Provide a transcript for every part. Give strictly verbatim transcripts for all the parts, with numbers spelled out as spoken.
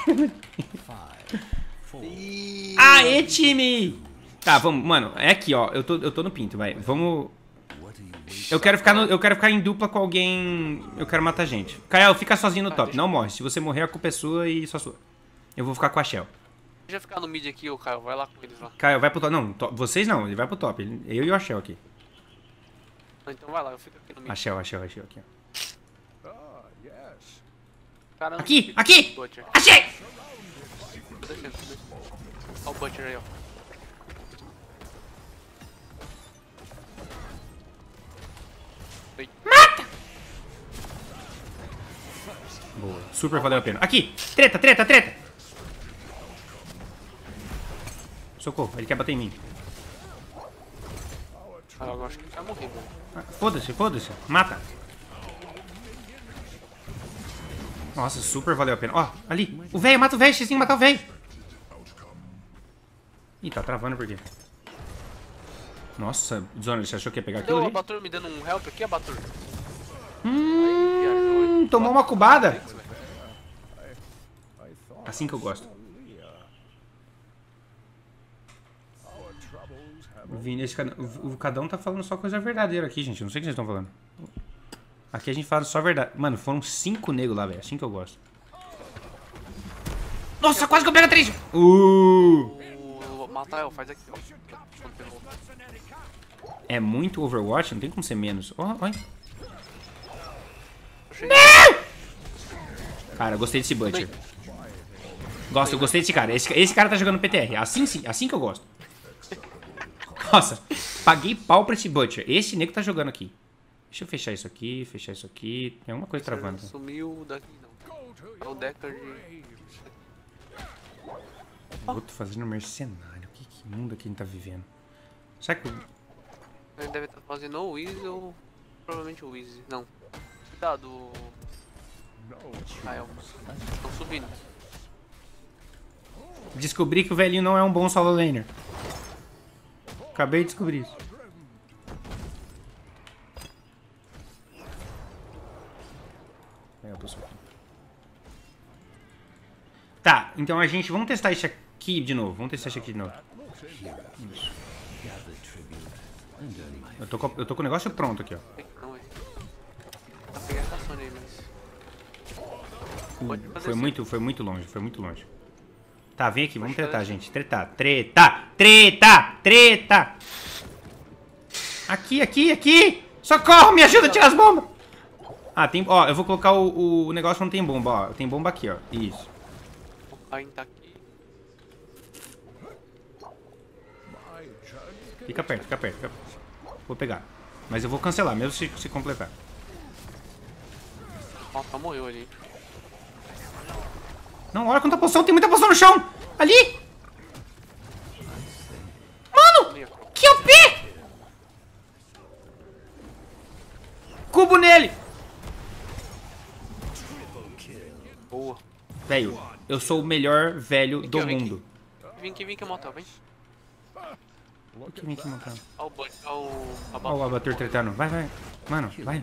Aê, time! Tá, vamos, mano, é aqui, ó. Eu tô, eu tô no pinto, vai. Vamos. Eu quero ficar no, eu quero ficar em dupla com alguém. Eu quero matar gente. Kael, fica sozinho no top, ah, não morre. Se você morrer, a culpa é sua e só sua. Eu vou ficar com a Shell. Deixa eu ficar no mid aqui, ô Kael. Vai lá com eles lá. Kael, vai pro top. Não, to... vocês não, ele vai pro top. Eu e a Shell aqui. Então vai lá, eu fico aqui no mid. A Shell, a Shell, a Shell aqui, ó. Caramba, aqui, aqui! Butcher. Achei! Olha o Butcher aí, ó. Mata! Boa, super valeu a pena. Aqui! Treta, treta, treta! Socorro, ele quer bater em mim. Ah, eu acho que ele vai morrer, mano. Ah, foda-se, foda-se. Mata. Nossa, super valeu a pena. Ó, ali. O velho, mata o velho. Vocês têm que matar o velho. Ih, tá travando por quê? Nossa, Zona, você achou que ia pegar aquilo Deu, ali? o Abatur me dando um help aqui, Abatur. Hum, Aí, tomou uma cubada. Assim que eu gosto. Vini, esse cada, o, o cada um tá falando só coisa verdadeira aqui, gente. Eu não sei o que vocês estão falando. Aqui a gente fala só verdade. Mano, foram cinco negros lá, velho. Assim que eu gosto. Nossa, quase que eu pego a três. Uh! O Matael, faz aqui, ó. É muito Overwatch, não tem como ser menos. Ó, olha. Cara, eu gostei desse Butcher. Gosto, eu gostei desse cara. Esse, esse cara tá jogando P T R. Assim sim, assim que eu gosto. Nossa, paguei pau pra esse Butcher. Esse nego tá jogando aqui. Deixa eu fechar isso aqui, fechar isso aqui. Tem alguma coisa travando. Sumiu daqui, não. É o Deckard. Eu tô fazendo mercenário. Que, que mundo que a gente tá vivendo? Será que... Ele deve estar fazendo ou o Easy ou... Provavelmente o Easy. Não. Cuidado. Kael. Estão subindo. Descobri que o velhinho não é um bom solo laner. Acabei de descobrir isso. Tá, então a gente... Vamos testar isso aqui de novo. Vamos testar isso aqui de novo. Isso. Eu tô, com, eu tô com o negócio pronto aqui, ó. Uh, foi muito, foi muito longe, foi muito longe. Tá, vem aqui, vamos tretar, gente. Tretar, treta, treta, treta. Aqui, aqui, aqui. Socorro, me ajuda a tirar as bombas. Ah, tem... Ó, eu vou colocar o, o negócio onde tem bomba, ó. Tem bomba aqui, ó. Isso. O Caim tá aqui. Fica perto, fica perto, fica perto. Vou pegar. Mas eu vou cancelar, mesmo se, se completar. Ó, só morreu ali. Não, olha quanta poção, tem muita poção no chão! Ali! Mano! Que O P! Cubo nele! Boa. Velho, eu sou o melhor velho Vem do aqui, vem mundo. aqui. Vem aqui, vem aqui, Motel, vem. O que vem aqui montando? Ó o Bud, ó o Ó o Abatur tretando. Vai, vai. Mano, vai.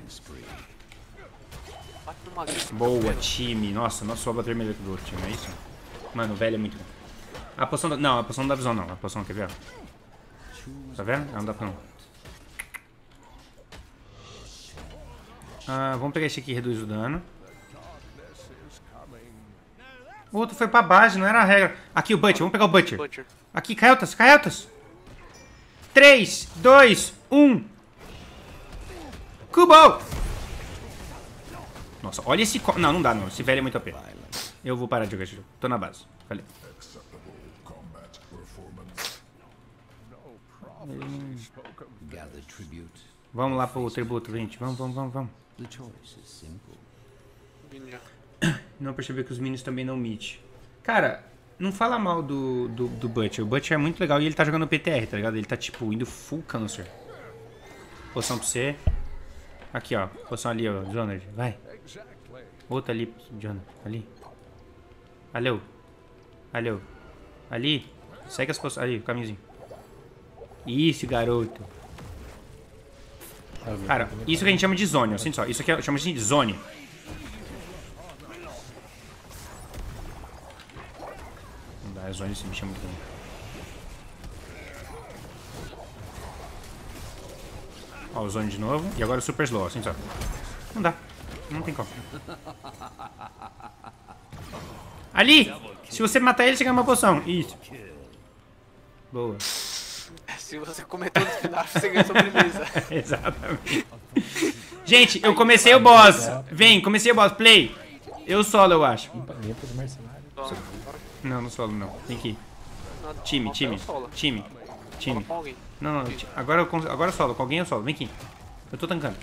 Bate no Magriço. Boa, time. Nossa, nosso Abatur é melhor que o outro time, é isso? Mano, o velho é muito bom. A poção da... Não, a poção não dá visão, não. A poção, quer ver? Tá vendo? Não dá pra não. Ah, vamos pegar esse aqui, reduz o dano. O outro foi pra base, não era a regra. Aqui o Butcher, vamos pegar o Butcher. Butcher. Aqui, Caeltas, Caeltas. três, dois, um. Cubo! Nossa, olha esse... Co não, não dá não. Esse velho é muito O P. Eu vou parar de jogar esse jogo. Tô na base. Falei. Hum. Vamos lá pro tributo, gente. Vamos, vamos, vamos, vamos. Não percebi que os minions também não meet. Cara, não fala mal do, do, do Butcher. O Butcher é muito legal e ele tá jogando P T R, tá ligado? Ele tá, tipo, indo full câncer. Poção pra você. Aqui, ó. Poção ali, ó. Zonard. Vai. Outra ali, Jonah. Ali. Valeu. Valeu. Ali. Segue as poções. Ali, o caminhozinho. Isso, garoto. Cara, isso que a gente chama de zone, ó. Sente só. Isso aqui é, chama de zone. A zona desse bicho é muito grande. Ó, o zone de novo. E agora o super slow, assim só. Não dá. Não tem como. Ali! Se você matar ele, você ganha uma poção. Isso. Boa. Se você comer todos os pedaços, você ganha sobremesa. Exatamente. Gente, eu comecei o boss. Vem, comecei o boss. Play. Eu solo, eu acho. Limpa do mercenário. Não, não solo, não. Tem que ir. Time, Não, time. eu solo. Time. Time. Solo com alguém. Não, não. ti- Agora eu, cons- agora eu solo. Com alguém eu solo. Vem aqui. Eu tô tancando.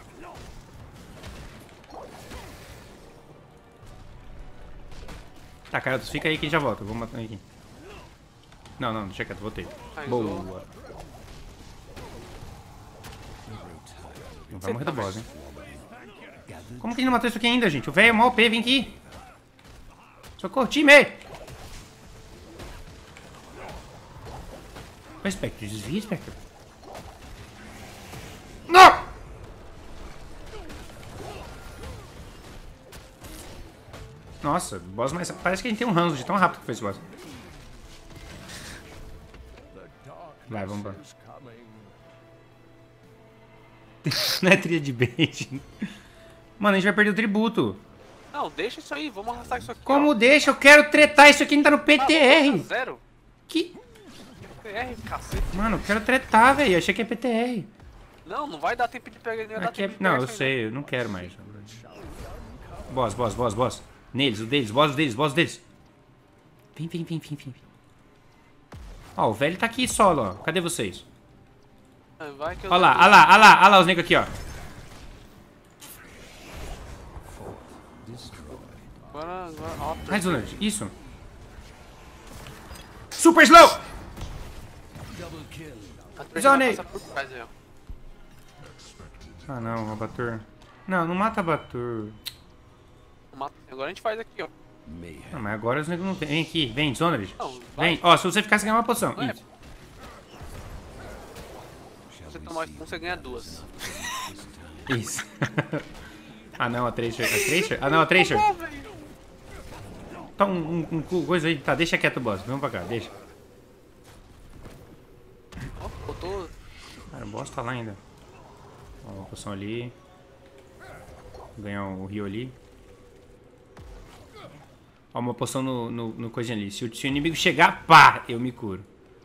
Tá, cara, fica aí que a gente já volta. Eu vou matar aqui. Não, não, deixa quieto, voltei. Ai, Boa. Não vai morrer do boss, hein? Como que ele não matou isso aqui ainda, gente? O velho é mó O P, vem aqui. Socorro, time! Vai, Spectre, desvia, Spectre. Não! Nossa, boss mais... Parece que a gente tem um ranço de tão rápido que foi esse boss. Vai, vamos embora. Não é trilha de bait. Mano, a gente vai perder o tributo. Não, deixa isso aí, vamos arrastar isso aqui. Como ó. deixa? Eu quero tretar, isso aqui não tá no P T R. Zero? Que... P T R, cacete. Mano, eu quero tretar, velho. Achei que é P T R. Não, não vai dar tempo de pegar, nem vai dar Aqui é... tempo de Não, pegar eu isso aí, sei, eu não quero mais. Boss, boss, boss, boss. Neles, o deles, boss deles, boss deles. Vem, vem, vem, vem, vem. Ó, o velho tá aqui solo, ó. Cadê vocês? não. Vai que eu Ó lá, não- ó lá, ó lá, ó lá os negros aqui, ó. Agora, agora, ó. Ai, Zoners, isso. Super slow! A Tracer Zone. vai passar por trás aí, ó. Ah, não, abatur. Não, não mata abatur. Mata- Agora a gente faz aqui, ó. Não, mas agora os negros não tem. Vem aqui, vem, Zoners. Não, vai. Vem, ó, se você ficar, você ganha uma poção. Não é. Isso. Se você tomar um, você ganha duas. Isso. Ah, não, a Tracer. A Tracer? Ah, não, a Tracer. Pô, velho. Tá um, um, um cu- coisa aí. Tá, deixa quieto o boss. Vamos pra cá, deixa. Ó, botou. Cara, o boss tá lá ainda. Ó, uma poção ali. Ganhar o rio ali. Ó, uma poção no, no, no coisinha ali. Se o, se o inimigo chegar, pá, eu me curo.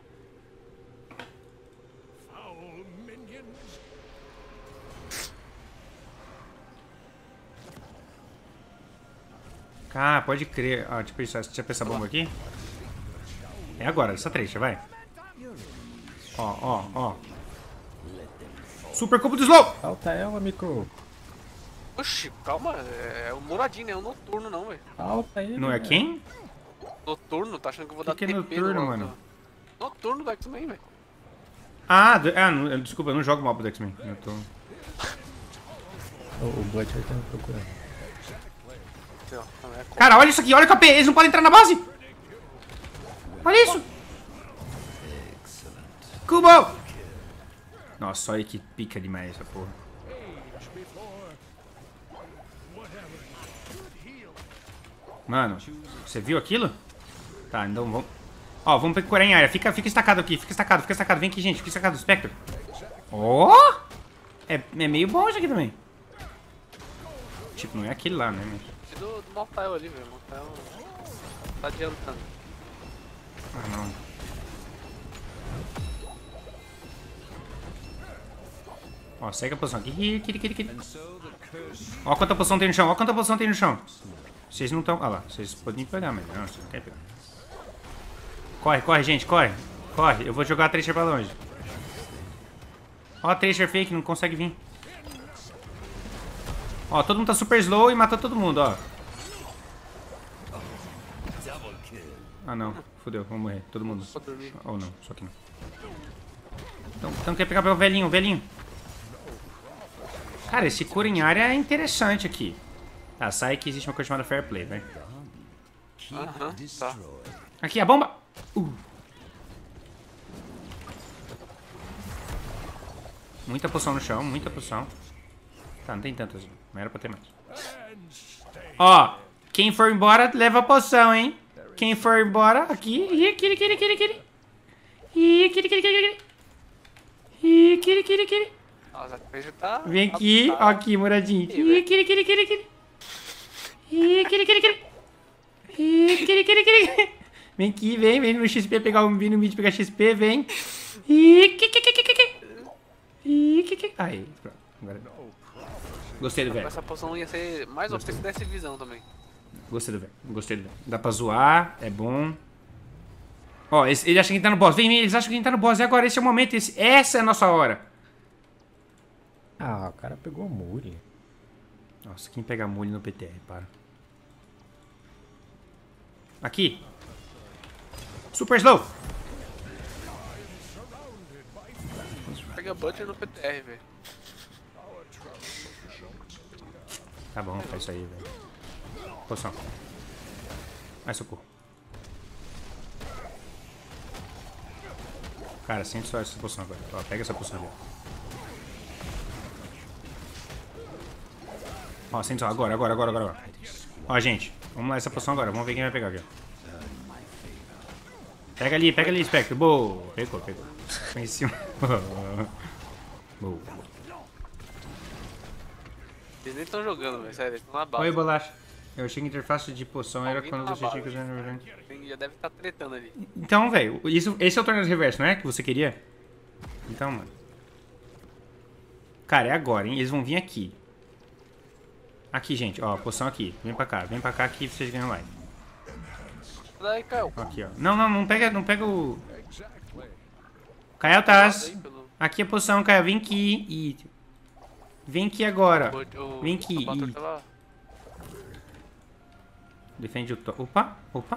Ah, pode crer. Ah, deixa eu pensar, deixa eu pensar essa bomba aqui. É agora, essa trecha, vai. Ó, ó, ó. Super combo do slow! Falta ela, micro. Oxi, calma, é é o Muradinho, é o noturno não, velho. Falta ele. Não é velho. quem? Noturno, tá achando que eu vou Que dar que é T P noturno, no- mano? Noturno do X-Men, velho. Ah, do- ah não, desculpa, eu não jogo mal pro X-Men. Eu tô... O, o Butcher tá me procurando. Aqui, ó, não é co- Cara, olha isso aqui, olha o K P, eles não podem entrar na base! Olha isso! Cubo! Nossa, olha que pica demais essa porra. Mano, você viu aquilo? Tá, então vamos... Ó, vamos procurar em área. Fica, fica estacado aqui, fica estacado, fica estacado. Vem aqui, gente, fica estacado, Spectre. Ó! É, é meio bom isso aqui também. Tipo, não é aquele lá, né? Mas... E do, do Mortal ali, velho. Mortal tá adiantando. Ah, não. Ó, segue a posição aqui. Aqui, aqui, aqui, aqui. Ó quanta posição tem no chão, ó quanta posição tem no chão. Vocês não estão... Ah lá, vocês podem pegar, mas não, vocês não querem pegar. Corre, corre, gente, corre. Corre, eu vou jogar a Tracer pra longe. Ó a Tracer fake, não consegue vir. Ó, todo mundo tá super slow e matou todo mundo, ó. Ah, não. Fudeu, vamos morrer. Todo mundo. Vou dormir. Ou não, só que não. Então, então quer pegar pelo velhinho, o velhinho. Cara, esse cura em área é interessante aqui. Tá, sai que existe uma coisa chamada fair play, vai. Aham, tá. Aqui, a bomba! Uh. Muita poção no chão, muita poção. Tá, não tem tantas, não era pra ter mais. Ó, quem for embora, leva a poção, hein? Quem for embora, aqui. Ih, aqui, aqui, aqui, aqui. Ih, aqui, aqui, aqui, aqui. Ih, aqui, aqui, aqui. Nossa, a Pedro tá... Vem aqui, ó aqui, moradinho. Ih, aqui, aqui, aqui, aqui. Ih, aqui, aqui, aqui. Ih, aqui, aqui, aqui. Vem aqui, vem, vem no X P pegar um vídeo no vídeo pegar X P, vem. Ih, aqui, aqui, aqui, aqui. Ih, aqui, aqui. Aí, pronto. Agora... Gostei do velho. Essa poção ia ser mais O P se desse visão também. Gostei do velho. Gostei do velho. Dá pra zoar, é bom. Ó, esse, ele acha que a gente tá no boss. Vem, vem, eles acham que a gente tá no boss. E agora, esse é o momento. Esse, essa é a nossa hora. Ah, o cara pegou a mule. Nossa, quem pega mule no P T R, para. Aqui. Super slow. Pega Butcher no P T R, velho. Tá bom, faz isso aí, velho. Poção. Mais socorro. Cara, sente só essa poção agora. Ó, pega essa poção ali. Ó, sente só. Agora, agora, agora, agora. Ó, gente. Vamos lá, essa poção agora. Vamos ver quem vai pegar aqui, ó. Pega ali, pega ali, Spectre. Boa. Pegou, pegou. Foi em cima. Boa. Eles nem estão jogando, velho. Sério, eles estão na base. Oi, Bolacha. Eu achei que a interface de poção era Alguém quando tá você na tinha que base. usar... Tem- Já deve estar tretando ali. Então, velho, isso, esse é o torneio reverso, não é? Que você queria? Então, mano. Cara, é agora, hein? Eles vão vir aqui. Aqui, gente, ó, poção aqui. Vem pra cá, vem pra cá que vocês ganham live. Daí, Caio. Aqui, ó. Não, não, não pega, não pega o... Caio Taz. Aí, pelo- Aqui a poção, Caio. Vem aqui e... Vem aqui agora. o- Vem aqui a Bator e... tá lá. Defende o... To... Opa, opa.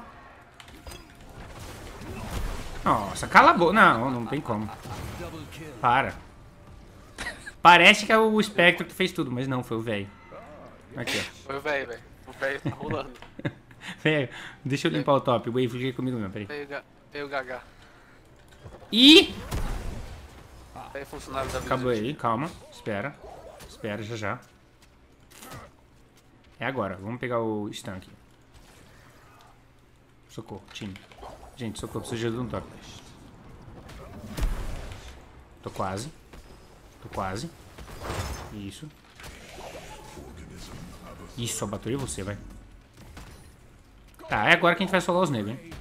Nossa, cala a boca. Não, não tem como. Para. Parece que é o Spectre que fez tudo, mas não, foi o velho. Aqui, ó. Foi o velho, velho. O velho tá rolando. Velho, deixa eu limpar o top. O Wave fica comigo mesmo, peraí. Veio, Ga- veio o Gaga. Ih! Aí funcionário da Acabou Blizzard. aí, calma. Espera. Espera, já já. É agora. Vamos pegar o stun aqui. Socorro, time. Gente, socorro. Preciso de ajuda no top. Tô quase. Tô quase. Isso. Isso, só bateu em você, vai. Tá, é agora que a gente vai solar os negros, hein?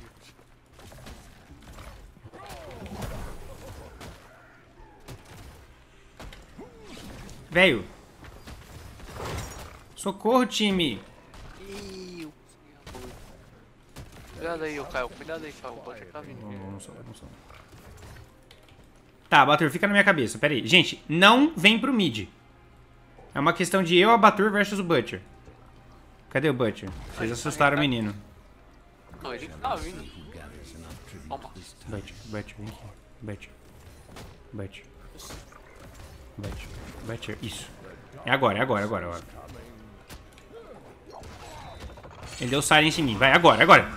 Velho. Socorro, time. Ih, o- Cuidado aí, ô Caio. Cuidado aí, Caio. O Butcher tá vindo. Vamos, vamos solar, vamos solar. Tá, Batur, fica na minha cabeça. Pera aí. Gente, não vem pro mid. É uma questão de eu, a Batur versus o Butcher. Cadê o Butcher? Vocês assustaram o menino. Não, ele tá vindo. Toma. Butcher, Butcher, vem aqui. Butcher. Butcher. Butcher. Butcher, isso. É agora, é agora, é agora, é agora. Ele deu silence em mim. Vai, agora, agora.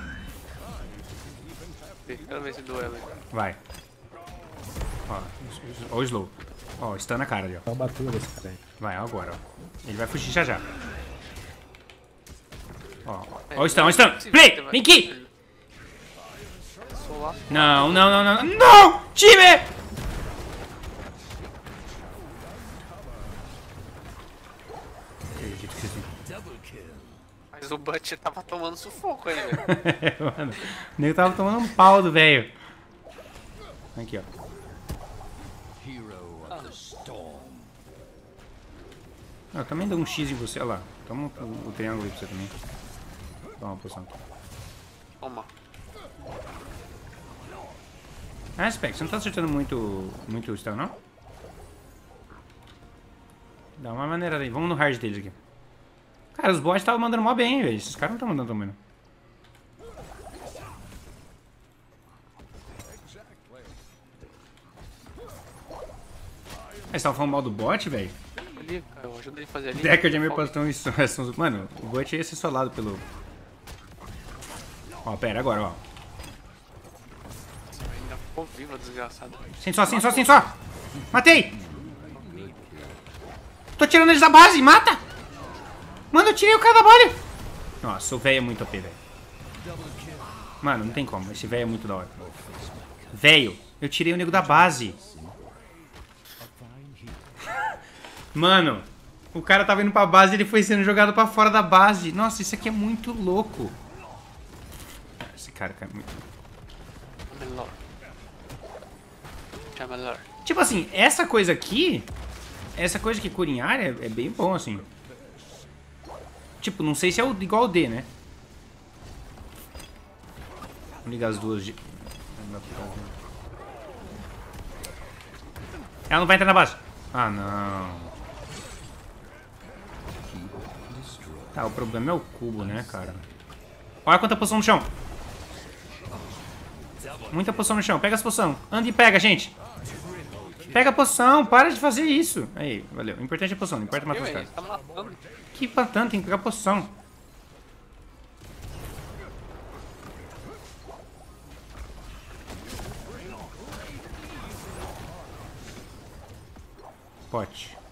Quero ver esse duelo aí. Vai. Ó, ó o slow. Ó, stun na cara ali, ó. Dá uma batura desse cara aí. Vai, ó, agora, ó. Ele vai fugir já já. Ó, ó o stun, ó o stun. Play! Vem aqui! Solar. Não, não, não, não. Não! Time! Acredito que sim. Mas o Butcher tava tomando sufoco aí, velho. Mano, o nego tava tomando um pau do velho. Aqui, ó. Ah, eu também dou um X em você, olha lá. Toma o, o triângulo aí pra você também. Dá uma poção aqui. Toma. Ah, Spec, você não tá acertando muito, muito stun, não? Dá uma maneira aí. Vamos no hard deles aqui. Cara, os bots estavam mandando mó bem, velho. Esses caras não estão mandando tão bem, não. Eles estavam falando mal do bot, velho? Ali, Caio. Ajuda ele a fazer ali. Decker de meio postão isso. Mano, o bot ia ser solado pelo... Ó, pera, agora, ó. Ainda ficou viva, desgraçado. Sem só, sem só, sem só. Matei! Tô tirando eles da base, mata! Mano, eu tirei o cara da bolha! Nossa, o velho é muito O P, velho. Mano, não tem como. Esse velho é muito da hora. Velho, eu tirei o nego da base. Mano, o cara tava indo pra base e ele foi sendo jogado pra fora da base. Nossa, isso aqui é muito louco. Esse cara cai muito. Melhor. Já melhor. Tipo assim, essa coisa aqui... Essa coisa que cura em área é, é bem bom, assim. Tipo, não sei se é o, igual o D, né? Vamos ligar as duas de... Ela não vai entrar na base. Ah, não. Tá, o problema é o cubo, né, cara? Olha quanta poção no chão. Muita poção no chão. Pega as poção. Anda e pega, gente. Pega a poção. Para de fazer isso. Aí, valeu. O importante é a poção. Não importa matar os caras. Tá matando. Que matando? Tem que pegar a poção. Pote.